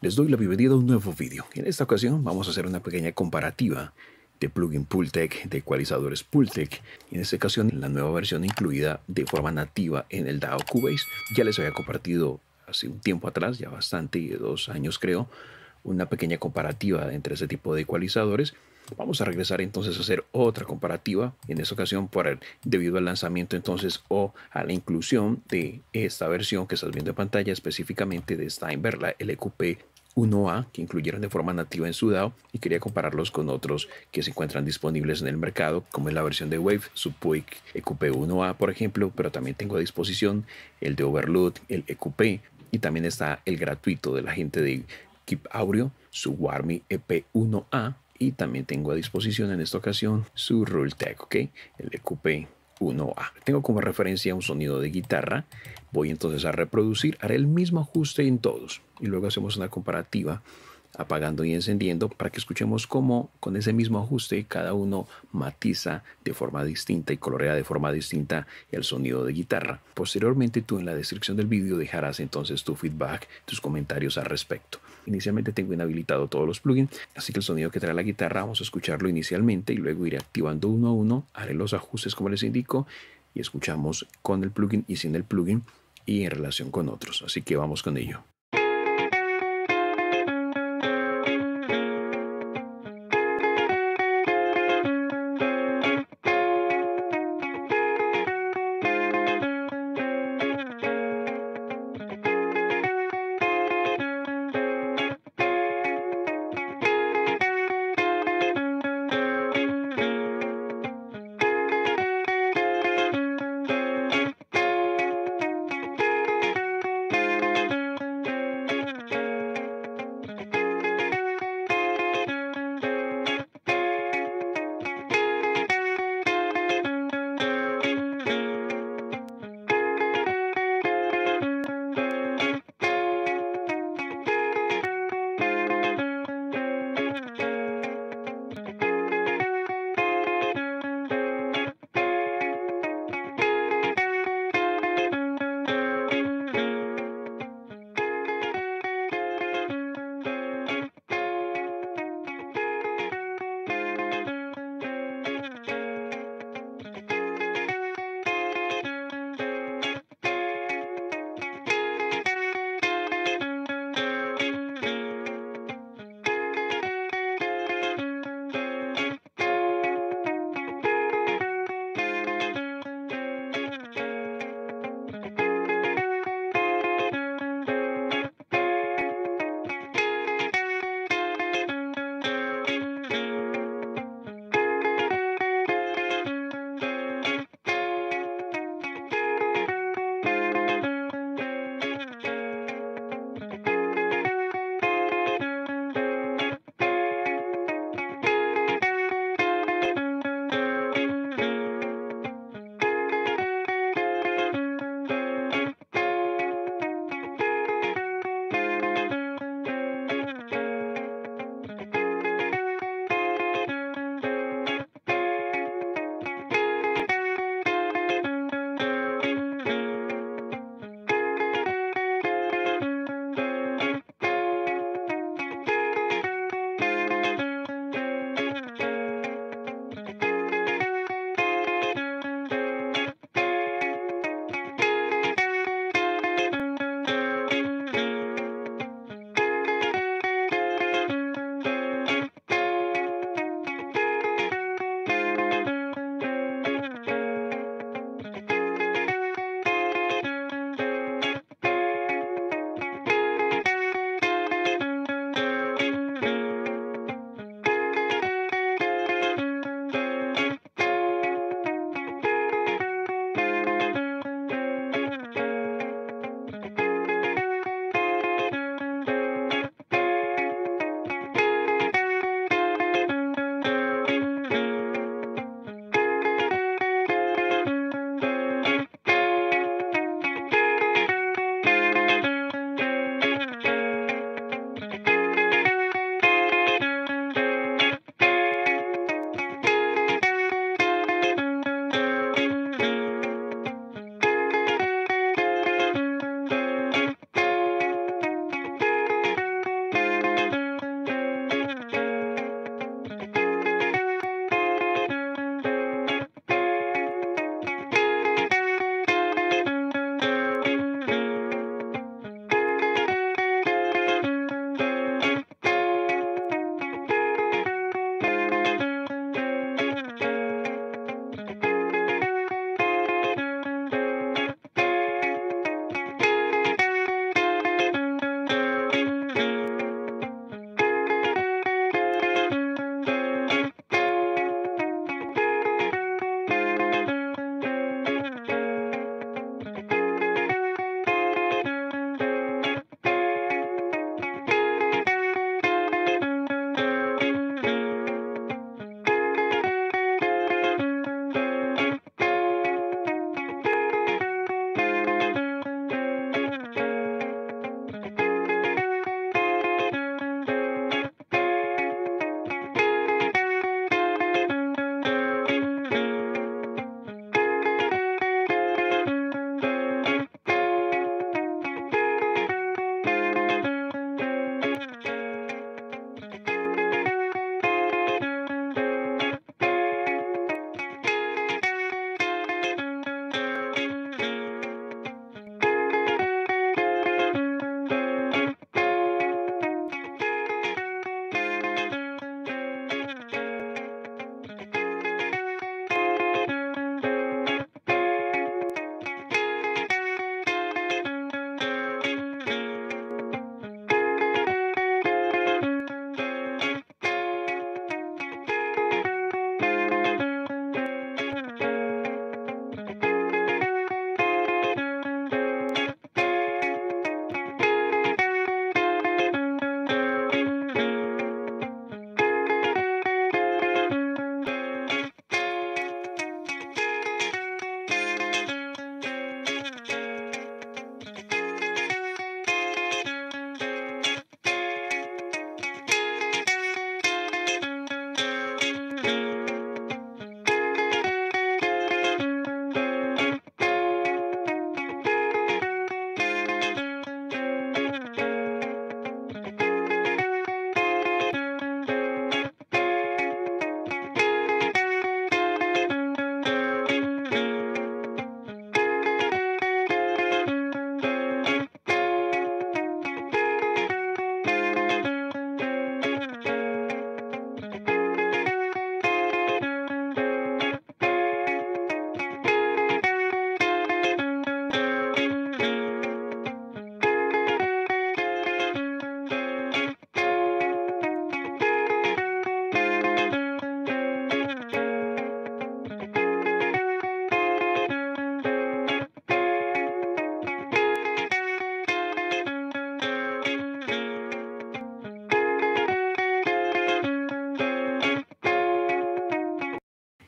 Les doy la bienvenida a un nuevo vídeo. En esta ocasión vamos a hacer una pequeña comparativa de plugin Pultec, de ecualizadores Pultec. En esta ocasión la nueva versión incluida de forma nativa en el DAW Cubase. Ya les había compartido hace un tiempo atrás, ya bastante, 2 años creo, una pequeña comparativa entre ese tipo de ecualizadores. Vamos a regresar entonces a hacer otra comparativa, en esta ocasión debido al lanzamiento entonces o a la inclusión de esta versión que estás viendo en pantalla, específicamente de Steinberg, la LQP 1A, que incluyeron de forma nativa en su DAW, y quería compararlos con otros que se encuentran disponibles en el mercado, como es la versión de Wave, su Puig EQP 1A, por ejemplo, pero también tengo a disposición el de Overload, el EQP, y también está el gratuito de la gente de Keep Audio, su Warmy EP1A, y también tengo a disposición en esta ocasión su Rultec, ¿ok? El EQP 1A. Tengo como referencia un sonido de guitarra. Voy entonces a reproducir, haré el mismo ajuste en todos y luego hacemos una comparativa apagando y encendiendo para que escuchemos cómo con ese mismo ajuste cada uno matiza de forma distinta y colorea de forma distinta el sonido de guitarra. Posteriormente tú en la descripción del vídeo dejarás entonces tu feedback, tus comentarios al respecto. Inicialmente tengo inhabilitado todos los plugins, así que el sonido que trae la guitarra vamos a escucharlo inicialmente y luego iré activando uno a uno, haré los ajustes como les indico y escuchamos con el plugin y sin el plugin y en relación con otros. Así que vamos con ello.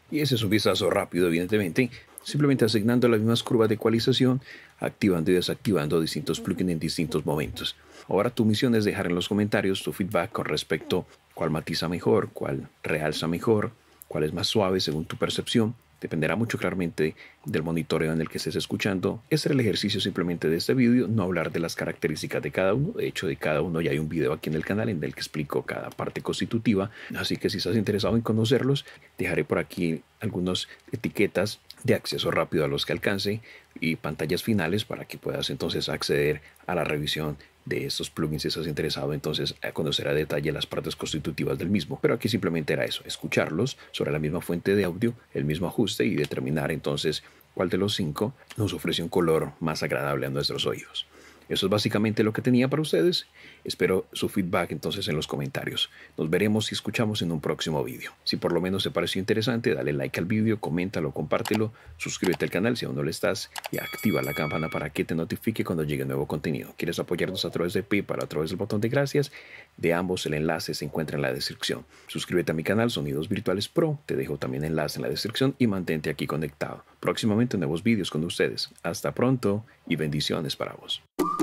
Y ese es un vistazo rápido, evidentemente, simplemente asignando las mismas curvas de ecualización, activando y desactivando distintos plugins en distintos momentos. Ahora tu misión es dejar en los comentarios tu feedback con respecto a cuál matiza mejor, cuál realza mejor, cuál es más suave según tu percepción. Dependerá mucho claramente del monitoreo en el que estés escuchando. Este era el ejercicio simplemente de este vídeo, no hablar de las características de cada uno. De hecho, de cada uno ya hay un video aquí en el canal en el que explico cada parte constitutiva. Así que si estás interesado en conocerlos, dejaré por aquí algunas etiquetas de acceso rápido a los que alcance y pantallas finales para que puedas entonces acceder a la revisión de estos plugins si estás interesado entonces a conocer a detalle las partes constitutivas del mismo. Pero aquí simplemente era eso, escucharlos sobre la misma fuente de audio, el mismo ajuste y determinar entonces cuál de los 5 nos ofrece un color más agradable a nuestros oídos. Eso es básicamente lo que tenía para ustedes. Espero su feedback entonces en los comentarios. Nos veremos y escuchamos en un próximo vídeo. Si por lo menos te pareció interesante, dale like al vídeo, coméntalo, compártelo, suscríbete al canal si aún no lo estás y activa la campana para que te notifique cuando llegue nuevo contenido. ¿Quieres apoyarnos a través de PayPal, a través del botón de gracias? De ambos el enlace se encuentra en la descripción. Suscríbete a mi canal Sonidos Virtuales Pro, te dejo también enlace en la descripción y mantente aquí conectado. Próximamente nuevos vídeos con ustedes. Hasta pronto y bendiciones para vos.